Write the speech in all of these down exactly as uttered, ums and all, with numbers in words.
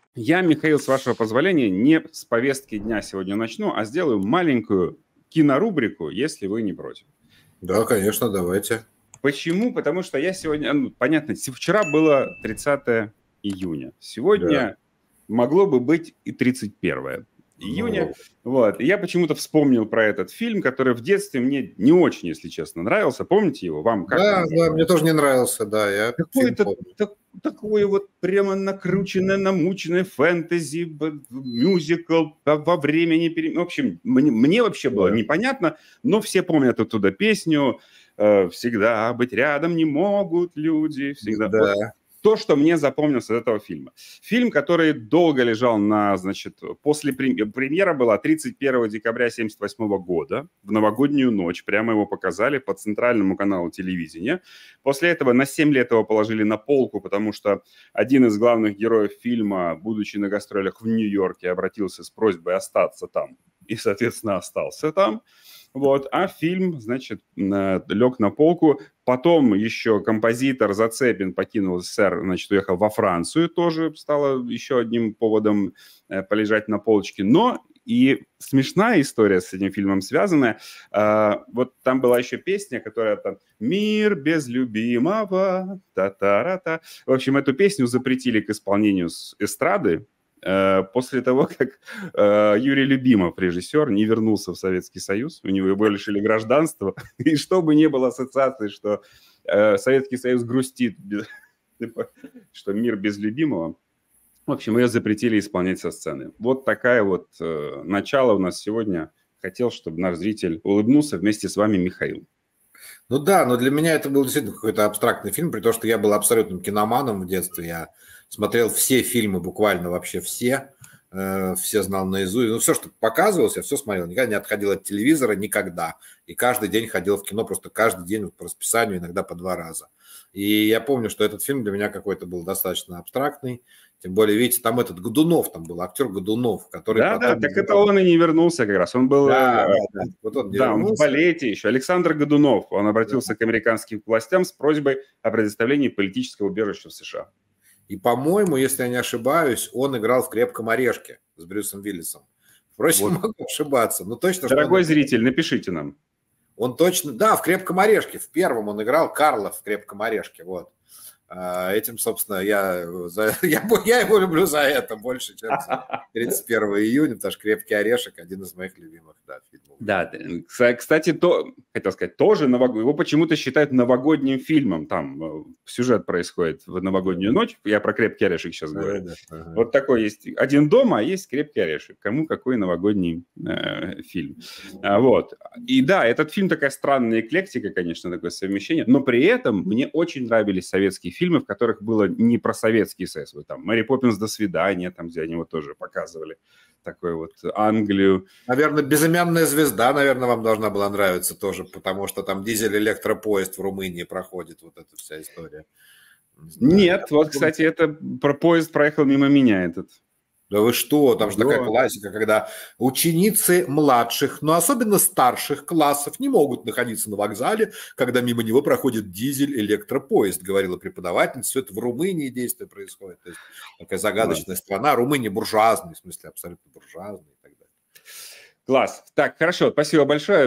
Я, Михаил, с вашего позволения, не с повестки дня сегодня начну, а сделаю маленькую кинорубрику, если вы не против. Да, конечно, давайте. Почему? Потому что я сегодня, ну, понятно, вчера было тридцатое июня, сегодня Да. могло бы быть и тридцать первое июня. Ну. Вот. И я почему-то вспомнил про этот фильм, который в детстве мне не очень, если честно, нравился. Помните его? Вам как? Да, да, мне тоже не нравился, да. Я Какое-то так, такое вот прямо накрученное, намученное фэнтези, мюзикл во времени. В общем, мне, мне вообще было да. непонятно, но все помнят оттуда песню «Всегда быть рядом не могут люди». Всегда. Да. Вот то, что мне запомнилось из этого фильма. Фильм, который долго лежал на, значит, после премьера была тридцать первого декабря семьдесят восьмого года, в новогоднюю ночь, прямо его показали по центральному каналу телевидения. После этого на семь лет его положили на полку, потому что один из главных героев фильма, будучи на гастролях в Нью-Йорке, обратился с просьбой остаться там и, соответственно, остался там. Вот, а фильм, значит, лег на полку. Потом еще композитор Зацепин покинул СССР, значит, уехал во Францию, тоже стало еще одним поводом полежать на полочке. Но и смешная история с этим фильмом связанная. Вот там была еще песня, которая там «Мир без любимого, та-та-ра-та». В общем, эту песню запретили к исполнению с эстрады после того, как э, Юрий Любимов, режиссер, не вернулся в Советский Союз, у него его лишили гражданства, и чтобы не было ассоциации, что э, Советский Союз грустит, что мир без любимого, в общем, ее запретили исполнять со сцены. Вот такая вот э, начало у нас сегодня. Хотел, чтобы наш зритель улыбнулся вместе с вами, Михаил. Ну да, но для меня это был действительно какой-то абстрактный фильм, при том, что я был абсолютным киноманом в детстве. Я смотрел все фильмы, буквально вообще все, э, все знал наизусть. Ну, все, что показывалось, я все смотрел. Никогда не отходил от телевизора, никогда. И каждый день ходил в кино, просто каждый день вот, по расписанию, иногда по два раза. И я помню, что этот фильм для меня какой-то был достаточно абстрактный. Тем более, видите, там этот Годунов, там был актер Годунов, который да, потом... Да, так это он и не вернулся как раз. Он был да, да, да. Вот он да, он в балете еще. Александр Годунов. Он обратился да. к американским властям с просьбой о предоставлении политического убежища в США. И, по-моему, если я не ошибаюсь, он играл в «Крепком орешке» с Брюсом Уиллисом. Впрочем, вот. Могу ошибаться. Но точно, дорогой что он... зритель, напишите нам. Он точно... Да, в «Крепком орешке». В первом он играл Карла в «Крепком орешке». Вот. Этим, собственно, я, за, я, я его люблю за это больше, чем за тридцать первого июня, потому что «Крепкий орешек» один из моих любимых да, фильмов. Да, кстати, то, хотел сказать, тоже новог... его почему-то считают новогодним фильмом. Там сюжет происходит в новогоднюю ночь. Я про «Крепкий орешек» сейчас говорю. Да, да, ага. Вот такой есть «Один дома», а есть «Крепкий орешек». Кому какой новогодний э, фильм. А, вот. И да, этот фильм такая странная эклектика, конечно, такое совмещение, но при этом мне очень нравились советские фильмы, фильмы, в которых было не про Советский Союз. Вот там «Мэри Поппинс. До свидания», там, где они вот тоже показывали такую вот Англию. Наверное, «Безымянная звезда», наверное, вам должна была нравиться тоже, потому что там дизель-электропоезд в Румынии проходит, вот эта вся история. Не Нет, вот, кстати, это про поезд проехал мимо меня этот. Да вы что, там же да. такая классика, когда ученицы младших, но особенно старших классов не могут находиться на вокзале, когда мимо него проходит дизель-электропоезд, говорила преподавательница. Все это в Румынии действие происходит. То есть такая загадочная Класс. страна. Румыния буржуазная, в смысле абсолютно буржуазная и так далее. Класс. Так, хорошо, спасибо большое.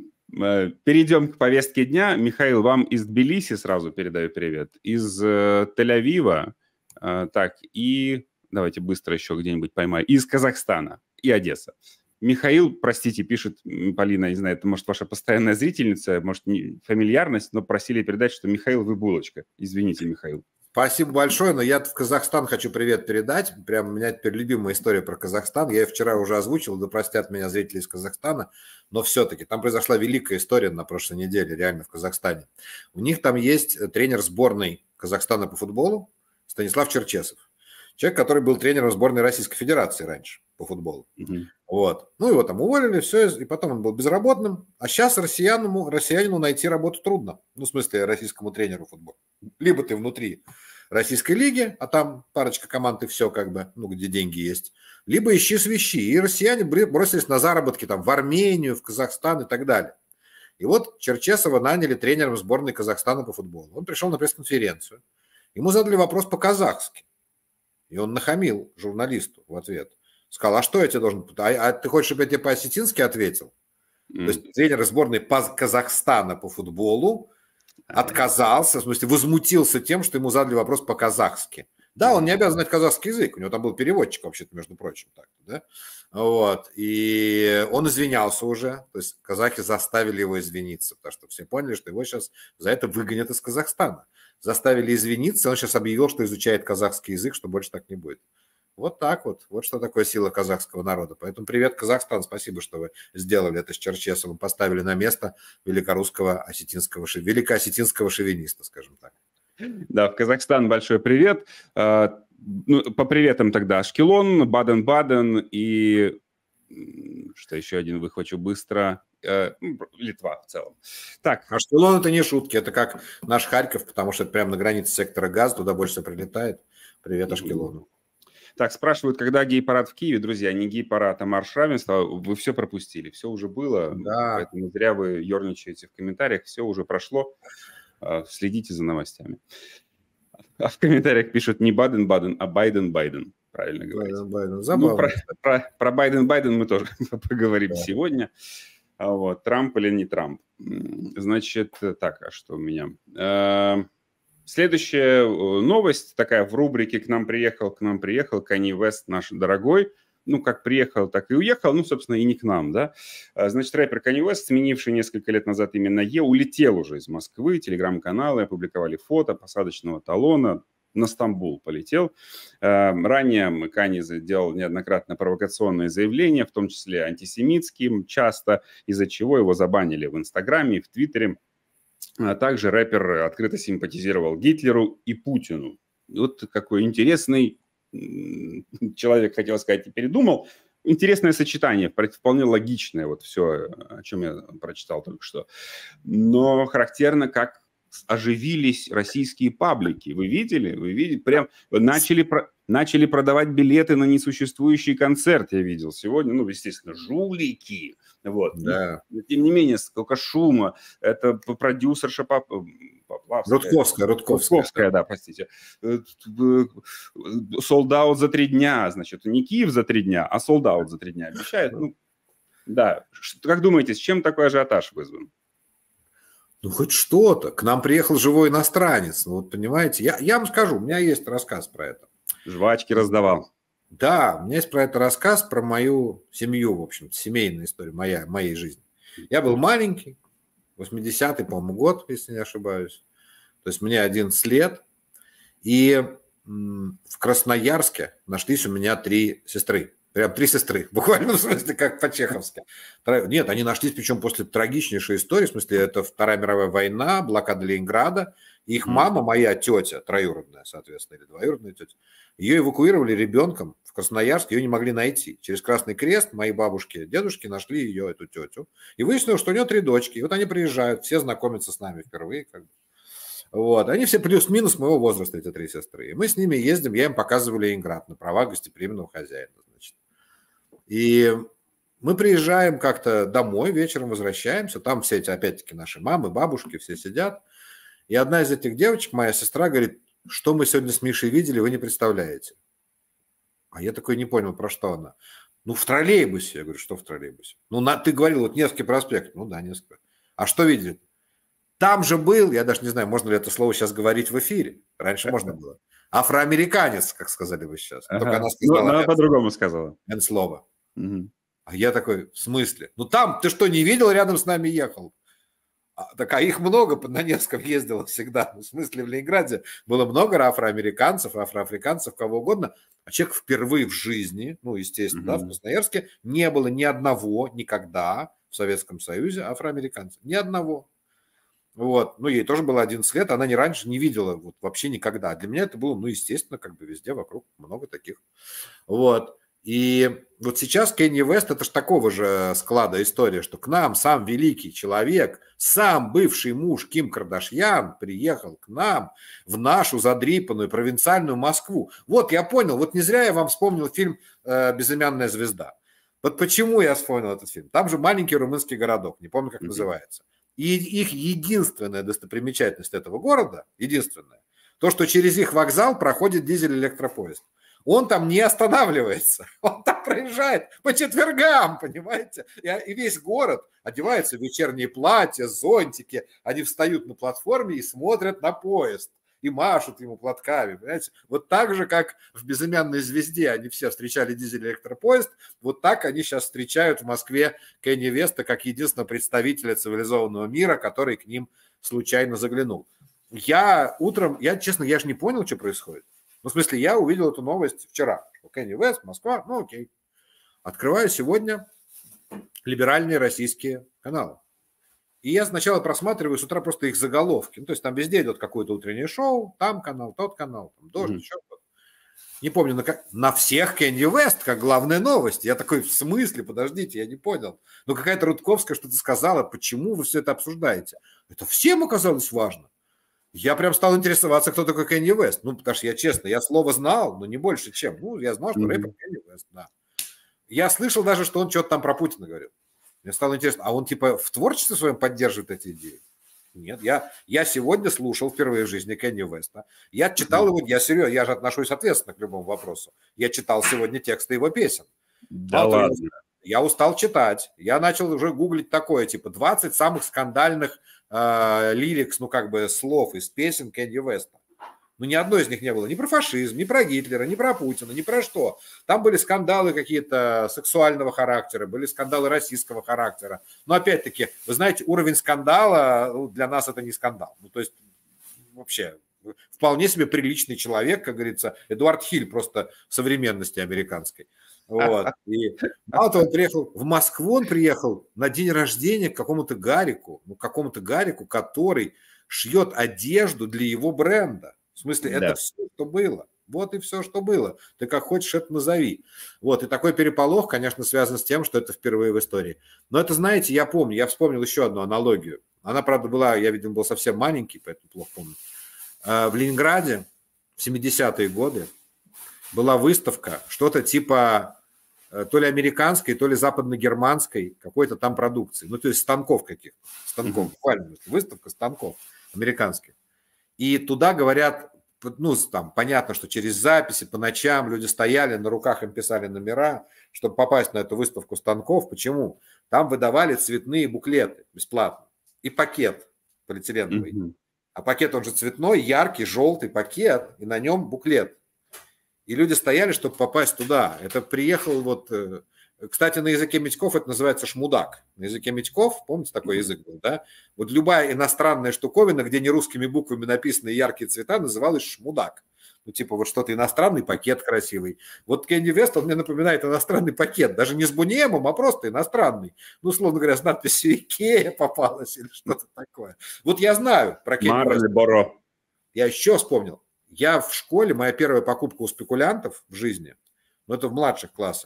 Перейдем к повестке дня. Михаил, вам из Тбилиси сразу передаю привет. Из э, Тель-Авива. Э, так, и... Давайте быстро еще где-нибудь поймаю. Из Казахстана и Одесса. Михаил, простите, пишет Полина, не знаю, это может ваша постоянная зрительница, может не фамильярность, но просили передать, что Михаил, вы булочка. Извините, Михаил. Спасибо большое, но я в Казахстан хочу привет передать. Прям у меня теперь любимая история про Казахстан. Я ее вчера уже озвучил, да простят меня зрители из Казахстана, но все-таки там произошла великая история на прошлой неделе, реально в Казахстане. У них там есть тренер сборной Казахстана по футболу Станислав Черчесов. Человек, который был тренером сборной Российской Федерации раньше по футболу. Mm-hmm. Вот. Ну, его там уволили, все, и потом он был безработным. А сейчас россиянину, россиянину найти работу трудно. Ну, в смысле, российскому тренеру футбола. Либо ты внутри российской лиги, а там парочка команд и все, как бы, ну, где деньги есть. Либо ищи свищи. И россияне бросились на заработки там в Армению, в Казахстан и так далее. И вот Черчесова наняли тренером сборной Казахстана по футболу. Он пришел на пресс-конференцию. Ему задали вопрос по-казахски. И он нахамил журналисту в ответ. Сказал, а что я тебе должен... А, а ты хочешь, чтобы я тебе по-осетински ответил? Mm. То есть тренер сборной Казахстана по футболу отказался, в смысле, возмутился тем, что ему задали вопрос по-казахски. Да, он не обязан знать казахский язык, у него там был переводчик, вообще-то, между прочим. Так, да? Вот. И он извинялся уже, то есть казахи заставили его извиниться, потому что все поняли, что его сейчас за это выгонят из Казахстана. Заставили извиниться, он сейчас объявил, что изучает казахский язык, что больше так не будет. Вот так вот. Вот что такое сила казахского народа. Поэтому привет, Казахстан. Спасибо, что вы сделали это с Черчесовым, поставили на место великорусского осетинского, великоосетинского шовиниста, скажем так. Да, в Казахстан большой привет. Ну, по приветам тогда Ашкелон, Баден-Баден и что еще один выхвачу быстро. Литва в целом. Так. Ашкелон — это не шутки, это как наш Харьков, потому что это прямо на границе сектора Газа, туда больше всего прилетает. Привет Ашкелону. Так, спрашивают, когда гей-парад в Киеве. Друзья, не гей-парад, а марш равенства. Вы все пропустили, все уже было. Да. Поэтому зря вы ерничаете в комментариях. Все уже прошло. Следите за новостями. А в комментариях пишут не Баден-Баден, а Байден-Байден. Правильно говорите. Байден. Ну, про, про, про Байден-Байден мы тоже поговорим да. сегодня. Вот. Трамп или не Трамп. Значит, так, а что у меня... Следующая новость такая в рубрике «К нам приехал, к нам приехал» Канье Уэст наш дорогой. Ну, как приехал, так и уехал. Ну, собственно, и не к нам, да. Значит, рэпер Канье Уэст, сменивший несколько лет назад именно Е, улетел уже из Москвы. Телеграм-каналы опубликовали фото посадочного талона. На Стамбул полетел. Ранее Канье делал неоднократно провокационные заявления, в том числе антисемитские, часто, из-за чего его забанили в Инстаграме и в Твиттере. А также рэпер открыто симпатизировал Гитлеру и Путину. Вот какой интересный человек, хотел сказать, и передумал. Интересное сочетание, вполне логичное, вот все, о чем я прочитал только что. Но характерно, как оживились российские паблики. Вы видели? Вы видели? Прям начали, начали продавать билеты на несуществующий концерт, я видел сегодня. Ну, естественно, жулики. Вот. Да. Но, тем не менее, сколько шума. Это продюсерша Поплавская. Рудковская, Рудковская. Рудковская, да, простите. Солдаут за три дня. Значит, не Киев за три дня, а солдаут за три дня обещает. Ну, да. Как думаете, с чем такой ажиотаж вызван? Ну, хоть что-то. К нам приехал живой иностранец. Ну, вот понимаете, я, я вам скажу, у меня есть рассказ про это. Жвачки раздавал. Да, у меня есть про это рассказ, про мою семью, в общем, семейная история моя, моей жизни. Я был маленький, восьмидесятый, по-моему, год, если не ошибаюсь. То есть мне одиннадцать лет. И в Красноярске нашлись у меня три сестры. Прям три сестры, буквально в смысле, как по-чеховски. Нет, они нашлись, причем после трагичнейшей истории, в смысле, это Вторая мировая война, блокада Ленинграда. Их мама, моя тетя, троюродная, соответственно, или двоюродная тетя, ее эвакуировали ребенком в Красноярск, ее не могли найти. Через Красный Крест мои бабушки, дедушки нашли ее, эту тетю, и выяснилось, что у нее три дочки. И вот они приезжают, все знакомятся с нами впервые, как бы. Вот. Они все плюс-минус моего возраста, эти три сестры. И мы с ними ездим, я им показываю Ленинград на права гостеприимного хозяина. Значит. И мы приезжаем как-то домой, вечером возвращаемся, там все эти, опять-таки, наши мамы, бабушки, все сидят. И одна из этих девочек, моя сестра, говорит, что мы сегодня с Мишей видели, вы не представляете. А я такой не понял, про что она. Ну, в троллейбусе. Я говорю, что в троллейбусе? Ну, на, ты говорил, вот Невский проспект. Ну, да, Невский. А что видели? Там же был, я даже не знаю, можно ли это слово сейчас говорить в эфире. Раньше можно было. Афроамериканец, как сказали вы сейчас. Ага. Только она сказала. Ну, она по-другому сказала. N-слово. Угу. А я такой, в смысле? Ну, там, ты что, не видел, рядом с нами ехал? А, так, а их много, на Невском ездило всегда. В смысле, в Ленинграде было много афроамериканцев, афроафриканцев, кого угодно. А человек впервые в жизни, ну, естественно, mm-hmm. да, в Красноярске не было ни одного никогда в Советском Союзе афроамериканцев. Ни одного. Вот. Ну, ей тоже было одиннадцать лет, она не раньше не видела вот, вообще никогда. Для меня это было, ну, естественно, как бы везде вокруг много таких. Вот. И вот сейчас Канье Уэст, это же такого же склада история, что к нам сам великий человек, сам бывший муж Ким Кардашьян приехал к нам в нашу задрипанную провинциальную Москву. Вот я понял, вот не зря я вам вспомнил фильм «Безымянная звезда». Вот почему я вспомнил этот фильм. Там же маленький румынский городок, не помню, как mm-hmm. называется. И их единственная достопримечательность этого города, единственная, то, что через их вокзал проходит дизель-электропоезд. Он там не останавливается, он там проезжает по четвергам, понимаете? И, и весь город одевается в вечерние платья, зонтики, они встают на платформе и смотрят на поезд, и машут ему платками, понимаете? Вот так же, как в «Безымянной звезде» они все встречали дизель-электропоезд, вот так они сейчас встречают в Москве Кенни Веста как единственного представителя цивилизованного мира, который к ним случайно заглянул. Я утром, я, честно, я же не понял, что происходит. Ну, в смысле, я увидел эту новость вчера. Кенни Вест, Москва, ну окей. Открываю сегодня либеральные российские каналы. И я сначала просматриваю с утра просто их заголовки. Ну, то есть там везде идет какое-то утреннее шоу, там канал, тот канал, там дождь, mm-hmm. еще кто-то. Не помню, на, на всех Кенни Вест, как главная новость. Я такой, в смысле, подождите, я не понял. Ну, какая-то Рудковская что-то сказала, почему вы все это обсуждаете. Это всем оказалось важно. Я прям стал интересоваться, кто такой Кенни Вест. Ну, потому что я, честно, я слово знал, но не больше, чем. Ну, я знал, что mm-hmm. рэпер Кенни Вест, да. Я слышал даже, что он что-то там про Путина говорил. Мне стало интересно, а он типа в творчестве своем поддерживает эти идеи? Нет, я, я сегодня слушал впервые в жизни Кенни Веста. Я читал его, я серьезно, я же отношусь ответственно к любому вопросу. Я читал сегодня тексты его песен. Да ладно. Я устал читать. Я начал уже гуглить такое, типа двадцать самых скандальных э, лирикс, ну как бы слов из песен Кенни Веста. Ну, ни одной из них не было ни про фашизм, ни про Гитлера, ни про Путина, ни про что. Там были скандалы какие-то сексуального характера, были скандалы российского характера. Но, опять-таки, вы знаете, уровень скандала, ну, для нас это не скандал. Ну, то есть, вообще, вполне себе приличный человек, как говорится, Эдуард Хиль просто современности американской. Вот. И мало того, он приехал в Москву, он приехал на день рождения к какому-то Гарику, ну, к какому-то Гарику, который шьет одежду для его бренда. В смысле, да. Это все, что было. Вот и все, что было. Ты как хочешь, это назови. Вот, и такой переполох, конечно, связан с тем, что это впервые в истории. Но это, знаете, я помню, я вспомнил еще одну аналогию. Она, правда, была, я, видимо, был совсем маленький, поэтому плохо помню. В Ленинграде в семидесятые годы была выставка, что-то типа то ли американской, то ли западно-германской какой-то там продукции. Ну, то есть станков каких-то. Станков, буквально. Выставка станков американских. И туда, говорят, ну, там, понятно, что через записи по ночам люди стояли, на руках им писали номера, чтобы попасть на эту выставку станков. Почему? Там выдавали цветные буклеты бесплатно. И пакет полиэтиленовый. Mm-hmm. А пакет, он же цветной, яркий, желтый пакет, и на нем буклет. И люди стояли, чтобы попасть туда. Это приехал вот... Кстати, на языке Митьков это называется шмудак. На языке Митьков, помните, такой язык был, да? Вот любая иностранная штуковина, где не русскими буквами написаны яркие цвета, называлась шмудак. Ну, типа вот что-то иностранный пакет красивый. Вот Кенни Вест, он мне напоминает иностранный пакет. Даже не с бунемом, а просто иностранный. Ну, условно говоря, с надписью «Икея» попалась или что-то такое. Вот я знаю про Кенни Вест. Я еще вспомнил. Я в школе, моя первая покупка у спекулянтов в жизни, ну, это в младших классах,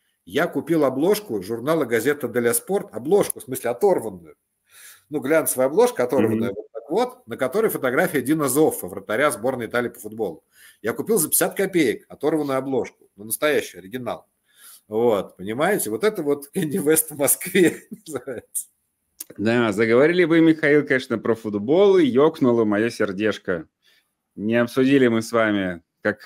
я купил обложку журнала «Газета Деля Спорт», обложку, в смысле оторванную, ну, глянцевая обложка оторванная, mm-hmm. вот так вот, на которой фотография Дина Зоффа, вратаря сборной Италии по футболу. Я купил за пятьдесят копеек оторванную обложку, ну, настоящий оригинал. Вот, понимаете, вот это вот Кенни Вест в Москве называется. Да, заговорили вы, Михаил, конечно, про футбол, и ёкнуло мое сердечко. Не обсудили мы с вами, как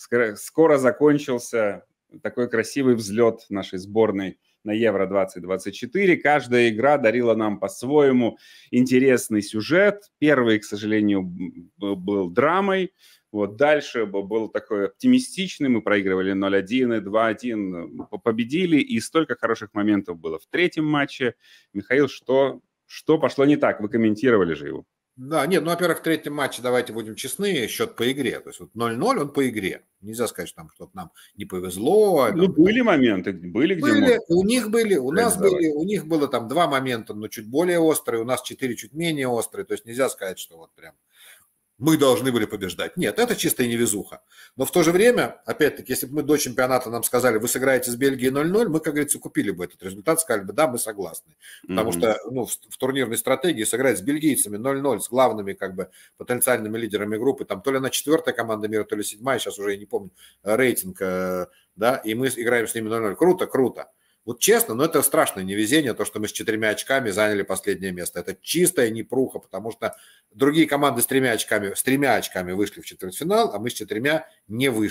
скоро закончился такой красивый взлет нашей сборной на Евро двадцать двадцать четыре. Каждая игра дарила нам по-своему интересный сюжет. Первый, к сожалению, был драмой. Вот дальше был такой оптимистичный. Мы проигрывали ноль один и два один. Победили. И столько хороших моментов было в третьем матче. Михаил, что, что пошло не так? Вы комментировали же его. Да, нет, ну, во-первых, в третьем матче, давайте будем честны, счет по игре. То есть вот ноль ноль, он по игре. Нельзя сказать, что там что-то нам не повезло. Ну, там, были там... моменты, были, где были, можно... у них были, у нас были, у них было там два момента, но чуть более острые, у нас четыре чуть менее острые. То есть нельзя сказать, что вот прям мы должны были побеждать. Нет, это чистая невезуха. Но в то же время, опять-таки, если бы мы до чемпионата нам сказали, вы сыграете с Бельгией ноль ноль, мы, как говорится, купили бы этот результат, сказали бы, да, мы согласны. Потому mm-hmm. что ну, в, в турнирной стратегии сыграть с бельгийцами ноль ноль, с главными как бы потенциальными лидерами группы, там то ли она четвертая команда мира, то ли седьмая, сейчас уже я не помню, рейтинг, да, и мы играем с ними ноль ноль. Круто, круто. Вот честно, но это страшное невезение, то, что мы с четырьмя очками заняли последнее место. Это чистая непруха, потому что другие команды с тремя очками, с тремя очками вышли в четвертьфинал, а мы с четырьмя не вышли.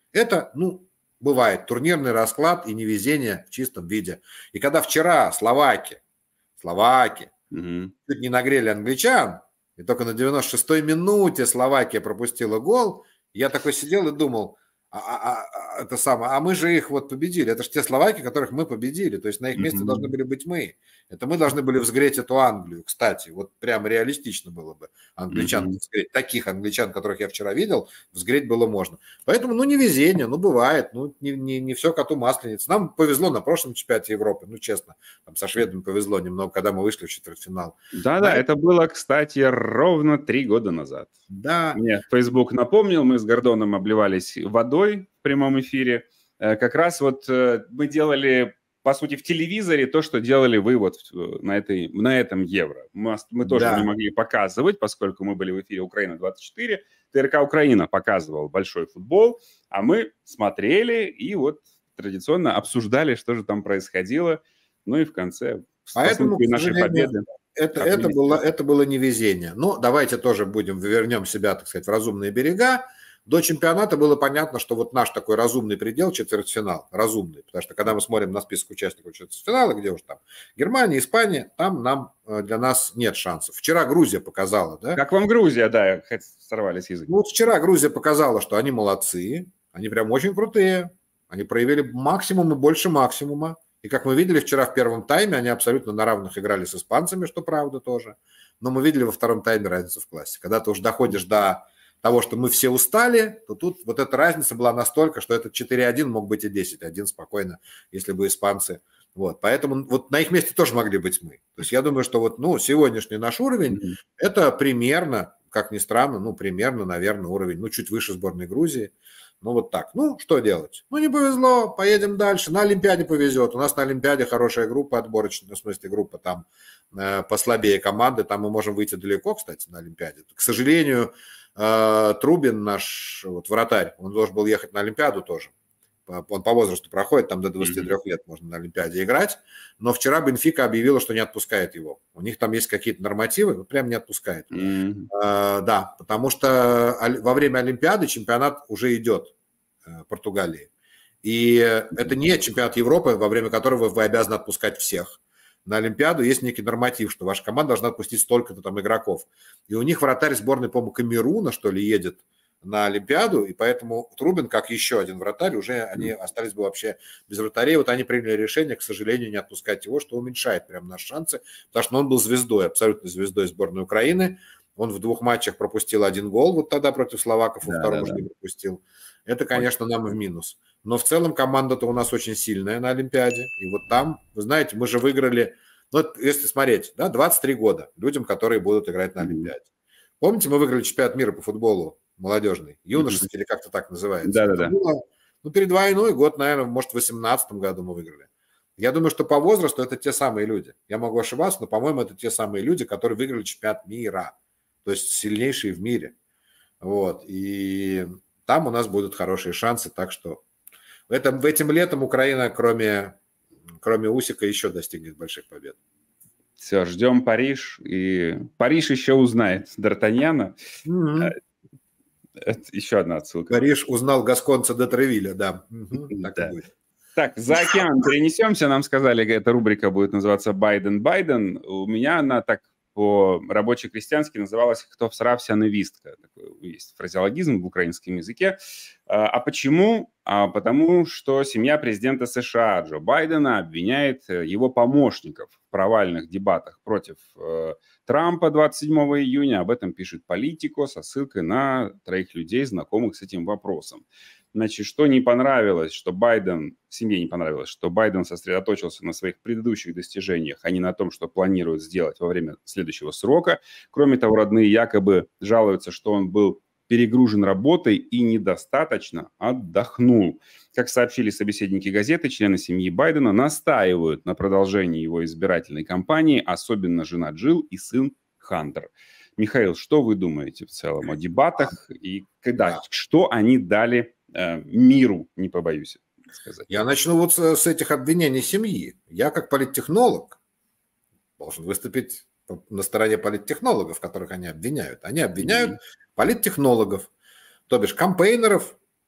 Это, ну, бывает турнирный расклад и невезение в чистом виде. И когда вчера словаки, словаки Угу. чуть не нагрели англичан, и только на девяносто шестой минуте Словакия пропустила гол, я такой сидел и думал, а, а, а, это самое, а мы же их вот победили. Это же те словаки, которых мы победили. То есть на их месте Угу. должны были быть мы. Это мы должны были взгреть эту Англию, кстати. Вот прям реалистично было бы англичан Угу. взгреть. Таких англичан, которых я вчера видел, взгреть было можно. Поэтому, ну, невезение, ну, бывает. Ну, не, не, не все коту масленица. Нам повезло на прошлом чемпионате Европы, ну, честно. Там со шведами повезло немного, когда мы вышли в четвертьфинал. Да-да, это было, кстати, ровно три года назад. Да. Мне Facebook напомнил, мы с Гордоном обливались водой в прямом эфире. Как раз вот мы делали, по сути, в телевизоре то, что делали вы вот на, этой, на этом Евро. Мы, мы тоже Да. не могли показывать, поскольку мы были в эфире Украина двадцать четыре. ТРК Украина показывал большой футбол, а мы смотрели и вот традиционно обсуждали, что же там происходило. Ну и в конце, Поэтому, к нашей победы. Это, это, было, это было невезение. Но давайте тоже будем, вернем себя, так сказать, в разумные берега. До чемпионата было понятно, что вот наш такой разумный предел, четвертьфинал, разумный. Потому что когда мы смотрим на список участников четвертьфинала, где уж там Германия, Испания, там нам, для нас нет шансов. Вчера Грузия показала, да? Как вам Грузия, да, сорвались язык. Ну вот вчера Грузия показала, что они молодцы, они прям очень крутые, они проявили максимум и больше максимума. И как мы видели вчера в первом тайме, они абсолютно на равных играли с испанцами, что правда тоже. Но мы видели во втором тайме разницу в классе. Когда ты уж доходишь до того, что мы все устали, то тут вот эта разница была настолько, что этот четыре один мог быть и десять один спокойно, если бы испанцы. Вот. Поэтому вот на их месте тоже могли быть мы. То есть я думаю, что вот ну, сегодняшний наш уровень, mm-hmm. это примерно, как ни странно, ну примерно, наверное, уровень, ну чуть выше сборной Грузии. Ну, вот так. Ну, что делать? Ну, не повезло, поедем дальше. На Олимпиаде повезет. У нас на Олимпиаде хорошая группа отборочная, в смысле группа там э, послабее команды. Там мы можем выйти далеко, кстати, на Олимпиаде. К сожалению, э, Трубин, наш вот, вратарь, он должен был ехать на Олимпиаду тоже. Он по возрасту проходит, там до двадцати трёх лет можно на Олимпиаде играть. Но вчера Бенфика объявила, что не отпускает его. У них там есть какие-то нормативы, но прям не отпускает. Mm-hmm. А, да, потому что во время Олимпиады чемпионат уже идет в Португалии. И это не чемпионат Европы, во время которого вы обязаны отпускать всех. На Олимпиаду есть некий норматив, что ваша команда должна отпустить столько-то там игроков. И у них вратарь сборной, по-моему, Камеруна, что ли, едет на Олимпиаду, и поэтому Трубин, как еще один вратарь, уже они остались бы вообще без вратарей. Вот они приняли решение, к сожалению, не отпускать его, что уменьшает прям наши шансы, потому что он был звездой, абсолютно звездой сборной Украины. Он в двух матчах пропустил один гол, вот тогда против словаков, во да, втором да, уже да. не пропустил. Это, конечно, нам в минус. Но в целом команда-то у нас очень сильная на Олимпиаде. И вот там, вы знаете, мы же выиграли, ну, если смотреть, да, двадцать три года людям, которые будут играть на Олимпиаде. Помните, мы выиграли чемпионат мира по футболу молодежный, юношеский, mm-hmm. или как-то так называется. Да-да-да. Было, ну, перед войной, год, наверное, может, в восемнадцатом году мы выиграли. Я думаю, что по возрасту это те самые люди. Я могу ошибаться, но, по-моему, это те самые люди, которые выиграли чемпионат мира. То есть сильнейшие в мире. Вот. И там у нас будут хорошие шансы. Так что в этом, в этим летом Украина, кроме, кроме Усика, еще достигнет больших побед. Все, ждем Париж. И Париж еще узнает Д'Артаньяна. Mm-hmm. Это еще одна отсылка. Париж узнал гасконца де Тревилля, да. Угу, так да. и будет. Так, за океан перенесемся. Нам сказали, эта рубрика будет называться «Байден-Байден». У меня она так по-рабоче-крестьянски называлась «Кто всрався невістка». Такой есть фразеологизм в украинском языке. А почему? А потому что семья президента США Джо Байдена обвиняет его помощников в провальных дебатах против э, Трампа двадцать седьмого июня. Об этом пишет Политико со ссылкой на троих людей, знакомых с этим вопросом. Значит, что не понравилось, что Байден, семье не понравилось, что Байден сосредоточился на своих предыдущих достижениях, а не на том, что планирует сделать во время следующего срока. Кроме того, родные якобы жалуются, что он был перегружен работой и недостаточно отдохнул. Как сообщили собеседники газеты, члены семьи Байдена настаивают на продолжении его избирательной кампании, особенно жена Джилл и сын Хантер. Михаил, что вы думаете в целом о дебатах и когда, что они дали э, миру, не побоюсь сказать? Я начну вот с, с этих обвинений семьи. Я как политтехнолог должен выступить на стороне политтехнологов, которых они обвиняют. Они обвиняют mm-hmm. политтехнологов, то бишь кампейнеров,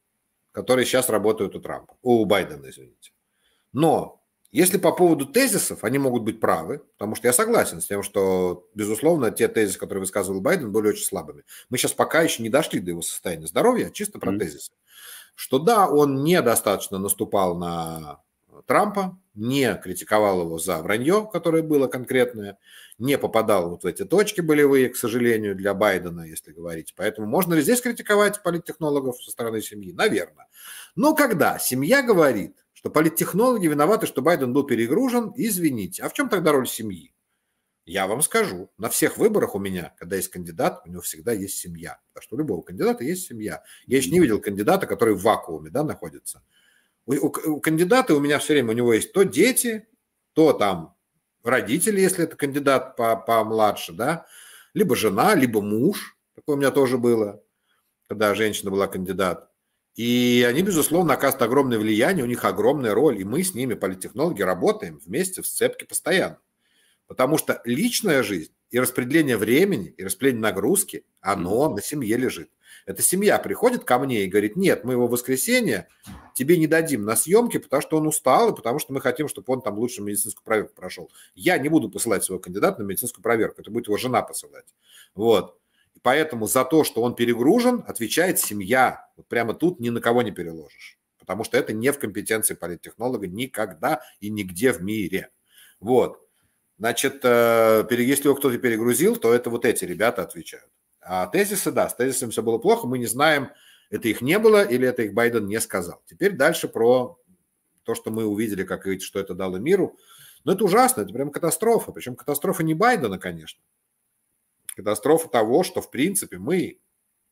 которые сейчас работают у Трампа, у Байдена, извините. Но если по поводу тезисов, они могут быть правы, потому что я согласен с тем, что, безусловно, те тезисы, которые высказывал Байден, были очень слабыми. Мы сейчас пока еще не дошли до его состояния здоровья, чисто про mm-hmm. тезисы. Что да, он недостаточно наступал на Трампа, не критиковал его за вранье, которое было конкретное, не попадал вот в эти точки болевые, к сожалению, для Байдена, если говорить. Поэтому можно ли здесь критиковать политтехнологов со стороны семьи? Наверное. Но когда семья говорит, что политтехнологи виноваты, что Байден был перегружен, извините. А в чем тогда роль семьи? Я вам скажу. На всех выборах у меня, когда есть кандидат, у него всегда есть семья. Потому что у любого кандидата есть семья. Я еще не видел кандидата, который в вакууме, да, находится. У, у, у кандидата у меня все время, у него есть то дети, то там родители, если это кандидат помладше, да, либо жена, либо муж. Такое у меня тоже было, когда женщина была кандидат. И они, безусловно, оказывают огромное влияние, у них огромная роль. И мы с ними, политтехнологи, работаем вместе в сцепке постоянно. Потому что личная жизнь и распределение времени, и распределение нагрузки, оно mm-hmm. на семье лежит. Эта семья приходит ко мне и говорит, нет, мы его в воскресенье тебе не дадим на съемки, потому что он устал, и потому что мы хотим, чтобы он там лучше медицинскую проверку прошел. Я не буду посылать своего кандидата на медицинскую проверку, это будет его жена посылать. Вот. И поэтому за то, что он перегружен, отвечает семья. Вот прямо тут ни на кого не переложишь. Потому что это не в компетенции политтехнолога никогда и нигде в мире. Вот. Значит, если его кто-то перегрузил, то это вот эти ребята отвечают. А тезисы, да, с тезисами все было плохо, мы не знаем, это их не было или это их Байден не сказал. Теперь дальше про то, что мы увидели, как говорить, что это дало миру. Но это ужасно, это прям катастрофа. Причем катастрофа не Байдена, конечно. Катастрофа того, что, в принципе, мы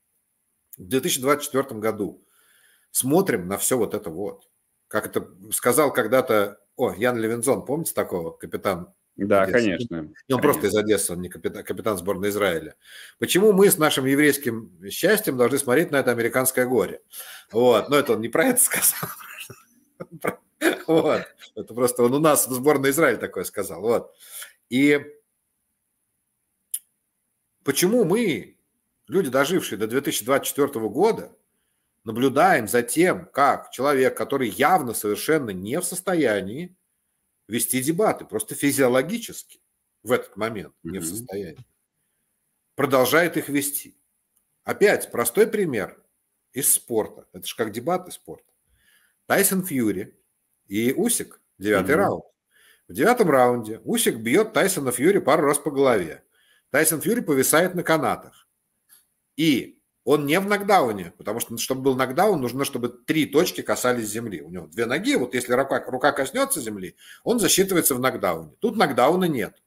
в две тысячи двадцать четвёртом году смотрим на все вот это вот. Как это сказал когда-то, о, Ян Левинзон, помните такого, капитан? Да, Одессы. конечно. И он конечно. просто из Одессы, он не капитан, капитан сборной Израиля. Почему мы с нашим еврейским счастьем должны смотреть на это американское горе? Вот. Но это он не про это сказал. Вот. Это просто он у нас в сборной Израиля такое сказал. Вот. И почему мы, люди, дожившие до две тысячи двадцать четвёртого года, наблюдаем за тем, как человек, который явно совершенно не в состоянии вести дебаты, просто физиологически в этот момент не в состоянии, продолжает их вести. Опять простой пример из спорта. Это же как дебаты спорта. Тайсон Фьюри и Усик, девятый mm-hmm. раунд. В девятом раунде Усик бьет Тайсона Фьюри пару раз по голове. Тайсон Фьюри повисает на канатах. И он не в нокдауне, потому что, чтобы был нокдаун, нужно, чтобы три точки касались земли. У него две ноги, вот если рука, рука коснется земли, он засчитывается в нокдауне. Тут нокдауна нет.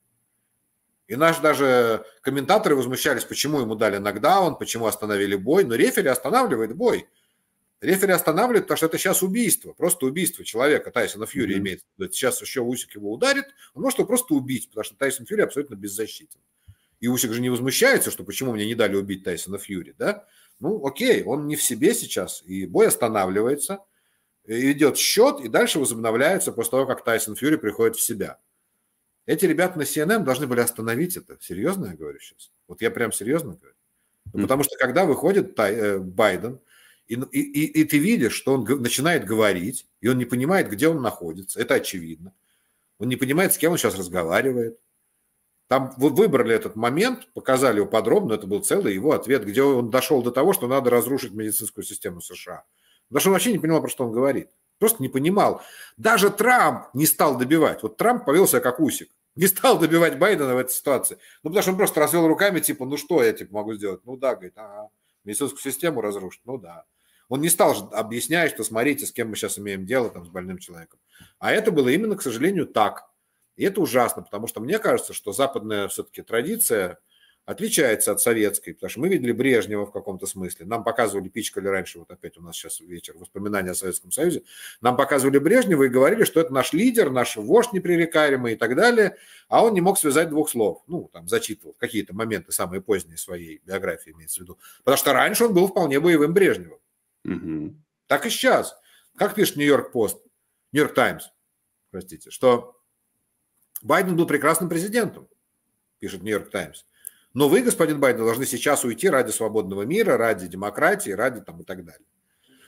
И наши даже комментаторы возмущались, почему ему дали нокдаун, почему остановили бой. Но рефери останавливает бой. Рефери останавливает, потому что это сейчас убийство, просто убийство человека. Тайсона Фьюри mm-hmm. имеет. Сейчас еще Усик его ударит, он может его просто убить, потому что Тайсон Фьюри абсолютно беззащитен. И Усик же не возмущается, что почему мне не дали убить Тайсона Фьюри, да? Ну, окей, он не в себе сейчас, и бой останавливается, идет счет, и дальше возобновляется после того, как Тайсон Фьюри приходит в себя. Эти ребята на си эн эн должны были остановить это. Серьезно я говорю сейчас? Вот я прям серьезно говорю. Ну, потому что когда выходит Тай, э, Байден, и, и, и ты видишь, что он начинает говорить, и он не понимает, где он находится, это очевидно. Он не понимает, с кем он сейчас разговаривает. Там вы выбрали этот момент, показали его подробно, это был целый его ответ, где он дошел до того, что надо разрушить медицинскую систему США. Потому что он вообще не понимал, про что он говорит. Просто не понимал. Даже Трамп не стал добивать. Вот Трамп повел себя как Усик. Не стал добивать Байдена в этой ситуации. Ну, потому что он просто развел руками, типа, ну что я типа могу сделать? Ну да, говорит, ага. Медицинскую систему разрушить? Ну да. Он не стал объяснять, что смотрите, с кем мы сейчас имеем дело, там, с больным человеком. А это было именно, к сожалению, так. И это ужасно, потому что мне кажется, что западная все-таки традиция отличается от советской, потому что мы видели Брежнева в каком-то смысле. Нам показывали, пичкали раньше, вот опять у нас сейчас вечер, воспоминания о Советском Союзе. Нам показывали Брежнева и говорили, что это наш лидер, наш вождь непререкаемый и так далее, а он не мог связать двух слов. Ну, там, зачитывал какие-то моменты самые поздние своей биографии, имеется в виду. Потому что раньше он был вполне боевым Брежневым. Угу. Так и сейчас. Как пишет Нью-Йорк Пост, Нью-Йорк Таймс, простите, что Байден был прекрасным президентом, пишет Нью-Йорк Таймс. Но вы, господин Байден, должны сейчас уйти ради свободного мира, ради демократии, ради там и так далее.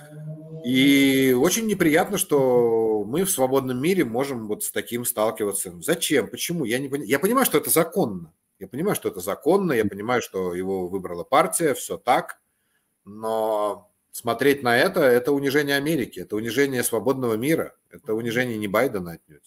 И очень неприятно, что мы в свободном мире можем вот с таким сталкиваться. Зачем? Почему? Я не понимаю. Я понимаю, что это законно. Я понимаю, что это законно. Я понимаю, что его выбрала партия. Все так. Но смотреть на это – это унижение Америки. Это унижение свободного мира. Это унижение не Байдена отнюдь.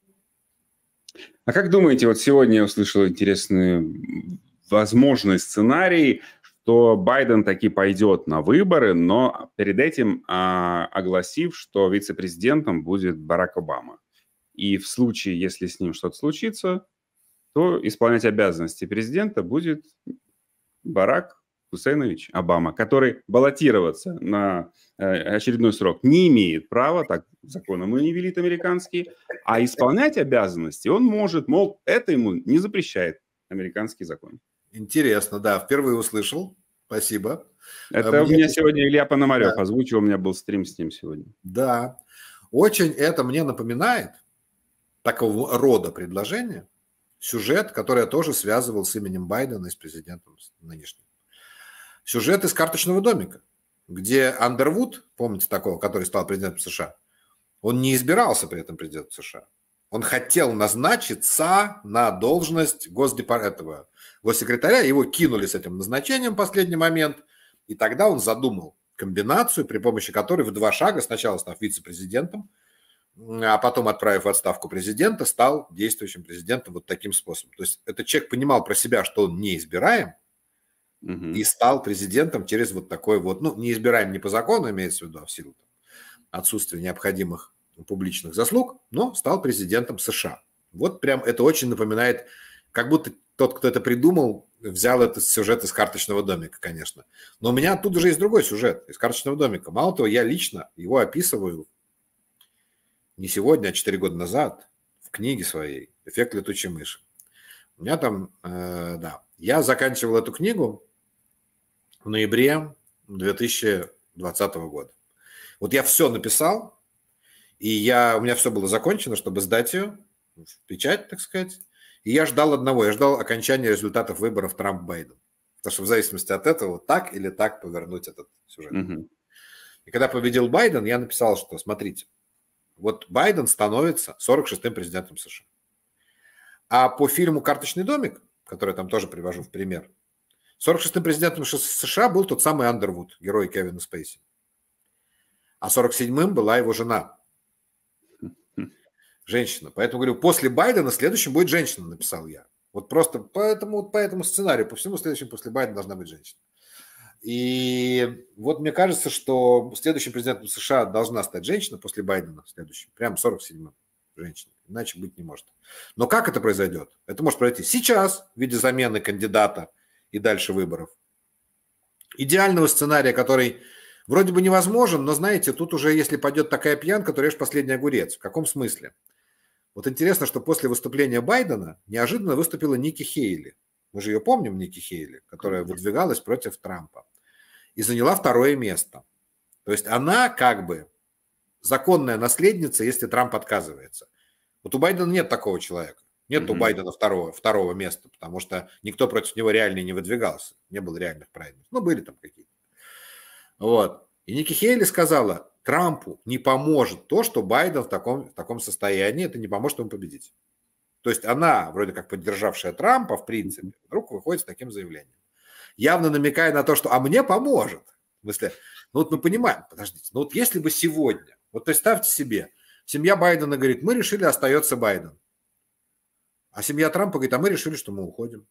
А как думаете, вот сегодня я услышал интересный возможный сценарий, что Байден таки пойдет на выборы, но перед этим а, огласив, что вице-президентом будет Барак Обама. И в случае, если с ним что-то случится, то исполнять обязанности президента будет Барак Хусейнович Обама, который баллотироваться на э, очередной срок не имеет права, так законом и не велит американский, а исполнять обязанности он может, мол, это ему не запрещает американский закон. Интересно, да, впервые услышал. Спасибо. Это Мне... у меня сегодня Илья Пономарев да. озвучил, у меня был стрим с ним сегодня. Да, очень это мне напоминает такого рода предложение, сюжет, который я тоже связывал с именем Байдена и с президентом нынешним. Сюжет из «Карточного домика», где Андервуд, помните такого, который стал президентом США, он не избирался при этом президентом США. Он хотел назначиться на должность госдепар... этого госсекретаря, его кинули с этим назначением в последний момент, и тогда он задумал комбинацию, при помощи которой в два шага, сначала став вице-президентом, а потом, отправив в отставку президента, стал действующим президентом вот таким способом. То есть этот человек понимал про себя, что он неизбираем, угу. и стал президентом через вот такой вот, ну, неизбираем не по закону, имеется в виду, а в силу отсутствия необходимых публичных заслуг, но стал президентом США. Вот прям это очень напоминает, как будто тот, кто это придумал, взял этот сюжет из «Карточного домика», конечно. Но у меня тут уже есть другой сюжет из «Карточного домика». Мало того, я лично его описываю не сегодня, а четыре года назад в книге своей «Эффект летучей мыши». У меня там, э, да, я заканчивал эту книгу в ноябре две тысячи двадцатого года. Вот я все написал, и я, у меня все было закончено, чтобы сдать ее в печать, так сказать. И я ждал одного, я ждал окончания результатов выборов Трамп-Байден. Потому что в зависимости от этого так или так повернуть этот сюжет. Угу. И когда победил Байден, я написал, что смотрите, вот Байден становится сорок шестым президентом США. А по фильму «Карточный домик», который я там тоже привожу в пример, сорок шестым президентом США был тот самый Андервуд, герой Кевина Спейси. А сорок седьмым была его жена. Женщина. Поэтому говорю, после Байдена следующим будет женщина, написал я. Вот просто поэтому, по этому сценарию, по всему следующему после Байдена должна быть женщина. И вот мне кажется, что следующим президентом США должна стать женщина после Байдена, следующим, прям сорок седьмым женщина. Иначе быть не может. Но как это произойдет? Это может пройти сейчас в виде замены кандидата и дальше выборов. Идеального сценария, который вроде бы невозможен, но, знаете, тут уже, если пойдет такая пьянка, то режь последний огурец. В каком смысле? Вот интересно, что после выступления Байдена неожиданно выступила Ники Хейли. Мы же ее помним, Ники Хейли, которая выдвигалась против Трампа. И заняла второе место. То есть она как бы законная наследница, если Трамп отказывается. Вот у Байдена нет такого человека. Нет mm-hmm. у Байдена второго, второго места, потому что никто против него реально не выдвигался. Не было реальных праймериз. Ну, были там какие-то. Вот. И Ники Хейли сказала, Трампу не поможет то, что Байден в таком, в таком состоянии, это не поможет ему победить. То есть она, вроде как поддержавшая Трампа, в принципе, вдруг выходит с таким заявлением. Явно намекая на то, что «а мне поможет». В смысле, ну вот мы понимаем, подождите, ну вот если бы сегодня, вот представьте себе, семья Байдена говорит, мы решили, остается Байден. А семья Трампа говорит, а мы решили, что мы уходим.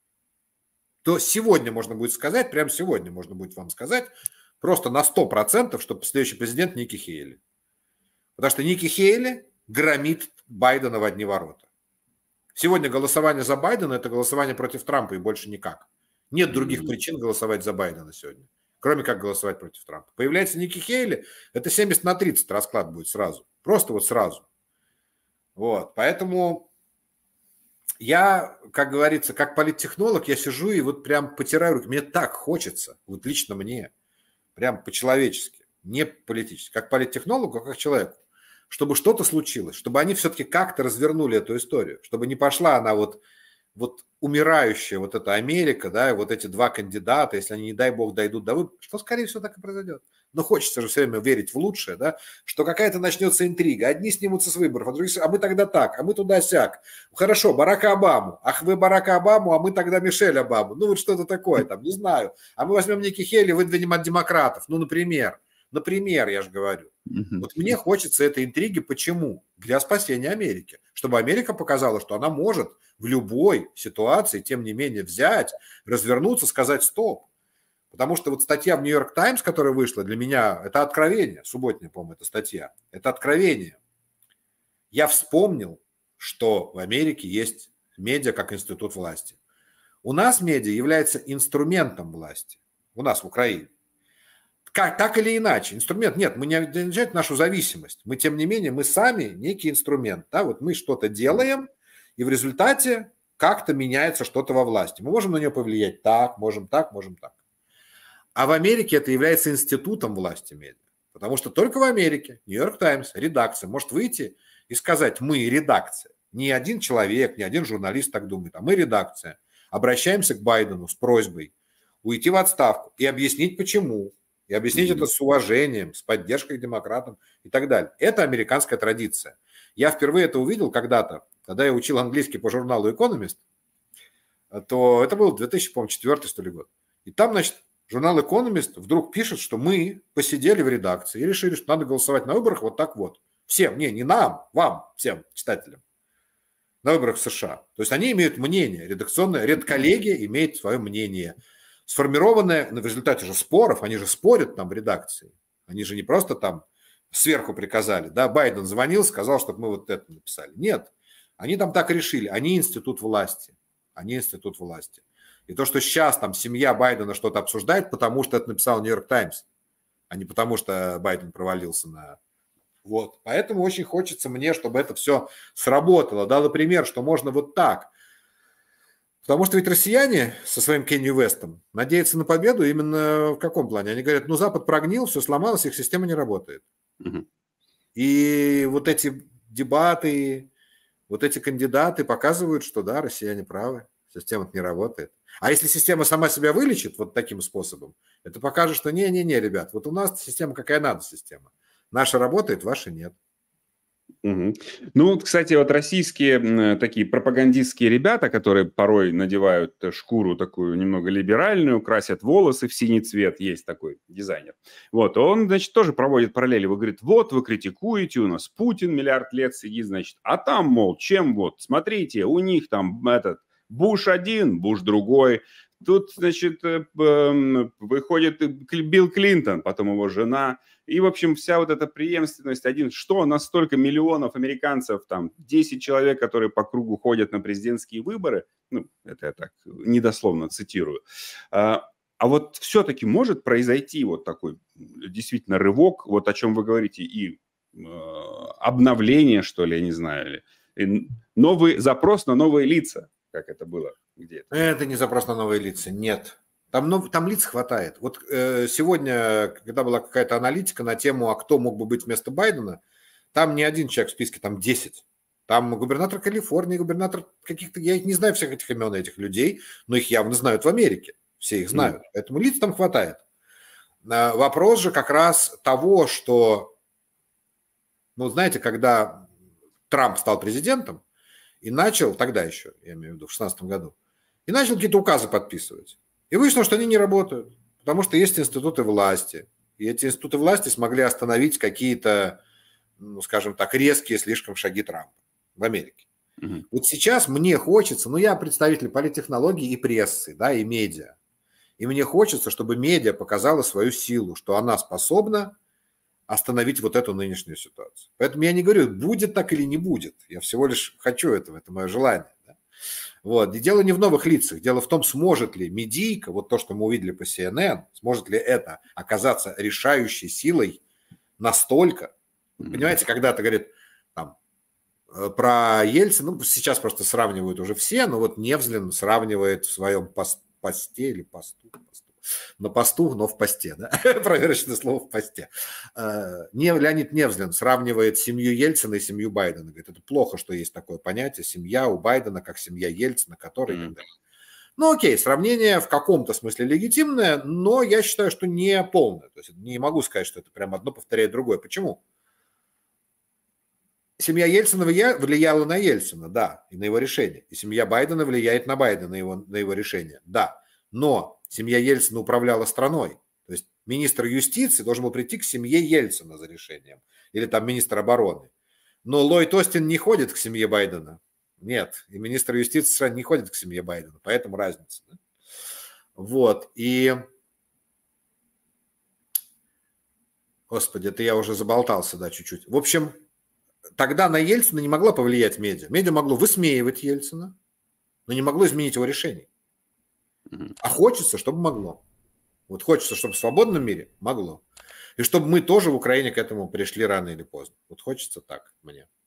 То сегодня можно будет сказать, прямо сегодня можно будет вам сказать, просто на сто процентов, что следующий президент Ники Хейли. Потому что Ники Хейли громит Байдена в одни ворота. Сегодня голосование за Байдена – это голосование против Трампа и больше никак. Нет других mm-hmm. причин голосовать за Байдена сегодня, кроме как голосовать против Трампа. Появляется Ники Хейли, это семьдесят на тридцать расклад будет сразу. Просто вот сразу. Вот, поэтому я, как говорится, как политтехнолог, я сижу и вот прям потираю руки. Мне так хочется, вот лично мне, прям по-человечески, не политически, как политтехнологу, а как человеку, чтобы что-то случилось, чтобы они все-таки как-то развернули эту историю, чтобы не пошла она вот, вот умирающая вот эта Америка, да, и вот эти два кандидата, если они, не дай бог, дойдут до выборов, что, скорее всего, так и произойдет. но хочется же все время верить в лучшее, да, что какая-то начнется интрига. Одни снимутся с выборов, а другие, а мы тогда так, а мы туда-сяк. Хорошо, Барака Обаму. Ах, вы Барака Обаму, а мы тогда Мишель Обаму. Ну, вот что-то такое там, не знаю. А мы возьмем Ники Хейли, выдвинем от демократов. Ну, например. Например, я же говорю. Вот мне хочется этой интриги. Почему? Для спасения Америки. Чтобы Америка показала, что она может в любой ситуации, тем не менее, взять, развернуться, сказать стоп. Потому что вот статья в Нью-Йорк Таймс, которая вышла, для меня это откровение. Субботняя, по-моему, эта статья. Это откровение. Я вспомнил, что в Америке есть медиа как институт власти. У нас медиа является инструментом власти. У нас в Украине. Как, так или иначе. Инструмент. Нет, мы не объединяем нашу зависимость. Мы, тем не менее, мы сами некий инструмент. Да? Вот мы что-то делаем, и в результате как-то меняется что-то во власти. Мы можем на нее повлиять так, можем так, можем так. А в Америке это является институтом власти медиа. Потому что только в Америке Нью-Йорк Таймс, редакция, может выйти и сказать, мы редакция. Не один человек, не один журналист так думает, а мы редакция. Обращаемся к Байдену с просьбой уйти в отставку и объяснить почему. И объяснить mm-hmm. это с уважением, с поддержкой к демократам и так далее. Это американская традиция. Я впервые это увидел когда-то, когда я учил английский по журналу Economist, то это был две тысячи четвёртый, что ли, год. И там, значит, журнал Economist вдруг пишет, что мы посидели в редакции и решили, что надо голосовать на выборах вот так вот. Всем, не, не нам, вам, всем читателям. На выборах в США. То есть они имеют мнение, редакционная редколлегия имеет свое мнение, сформированное в результате же споров, они же спорят там в редакции. Они же не просто там сверху приказали, да, Байден звонил, сказал, чтобы мы вот это написали. Нет, они там так решили, они институт власти, они институт власти. И то, что сейчас там семья Байдена что-то обсуждает, потому что это написал Нью-Йорк Таймс, а не потому что Байден провалился на... Вот. Поэтому очень хочется мне, чтобы это все сработало. Дала пример, что можно вот так. Потому что ведь россияне со своим Кенни Уэстом надеются на победу именно в каком плане? Они говорят, ну Запад прогнил, все сломалось, их система не работает. Угу. И вот эти дебаты, вот эти кандидаты показывают, что да, россияне правы, система не работает. А если система сама себя вылечит вот таким способом, это покажет, что не-не-не, ребят, вот у нас система какая надо система. Наша работает, ваша нет. Угу. Ну, кстати, вот российские такие пропагандистские ребята, которые порой надевают шкуру такую немного либеральную, красят волосы в синий цвет, есть такой дизайнер. Вот, он, значит, тоже проводит параллели. Вы говорите, вот вы критикуете, у нас Путин миллиард лет сидит, значит, а там, мол, чем вот, смотрите, у них там этот Буш один, Буш другой. Тут, значит, выходит Билл Клинтон, потом его жена. И, в общем, вся вот эта преемственность, один, что на столько миллионов американцев, там, десять человек, которые по кругу ходят на президентские выборы, ну, это я так недословно цитирую, а, а вот все-таки может произойти вот такой действительно рывок, вот о чем вы говорите, и э, обновление, что ли, я не знаю, или новый запрос на новые лица, как это было где-то. Это не запрос на новые лица, нет. Там, ну, там лиц хватает. Вот э, сегодня, когда была какая-то аналитика на тему, а кто мог бы быть вместо Байдена, там не один человек в списке, там десять. Там губернатор Калифорнии, губернатор каких-то, я не знаю всех этих имен этих людей, но их явно знают в Америке. Все их знают. Mm. Поэтому лиц там хватает. А, вопрос же как раз того, что, ну, знаете, когда Трамп стал президентом и начал, тогда еще, я имею в виду, в шестнадцатом году, и начал какие-то указы подписывать. И выяснилось, что они не работают, потому что есть институты власти. И эти институты власти смогли остановить какие-то, ну, скажем так, резкие слишком шаги Трампа в Америке. Угу. Вот сейчас мне хочется, ну, я представитель политтехнологий и прессы, да, и медиа. И мне хочется, чтобы медиа показала свою силу, что она способна остановить вот эту нынешнюю ситуацию. Поэтому я не говорю, будет так или не будет. Я всего лишь хочу этого, это мое желание. Да? Вот. И дело не в новых лицах, дело в том, сможет ли медийка, вот то, что мы увидели по си эн эн, сможет ли это оказаться решающей силой настолько. Mm-hmm. Понимаете, когда-то говорит там, про Ельцина, ну, сейчас просто сравнивают уже все, но вот Невзлин сравнивает в своем пост, посте или посту, посту, на посту, но в посте, да? Проверочное слово в посте. Леонид Невзлин сравнивает семью Ельцина и семью Байдена. Говорит, это плохо, что есть такое понятие, семья у Байдена, как семья Ельцина, который... Mm-hmm. Ну, окей, сравнение в каком-то смысле легитимное, но я считаю, что не полное. То есть не могу сказать, что это прям одно повторяет другое. Почему? Семья Ельцина влияла на Ельцина, да, и на его решение. И семья Байдена влияет на Байдена, на его, на его решение, да. Но семья Ельцина управляла страной. То есть министр юстиции должен был прийти к семье Ельцина за решением. Или там министр обороны. Но Ллойд Остин не ходит к семье Байдена. Нет. И министр юстиции не ходит к семье Байдена. Поэтому разница. Да? Вот. И... Господи, это я уже заболтался, да, чуть-чуть. В общем... Тогда на Ельцина не могла повлиять медиа. Медиа могло высмеивать Ельцина, но не могло изменить его решение. А хочется, чтобы могло. Вот хочется, чтобы в свободном мире могло. И чтобы мы тоже в Украине к этому пришли рано или поздно. Вот хочется так мне.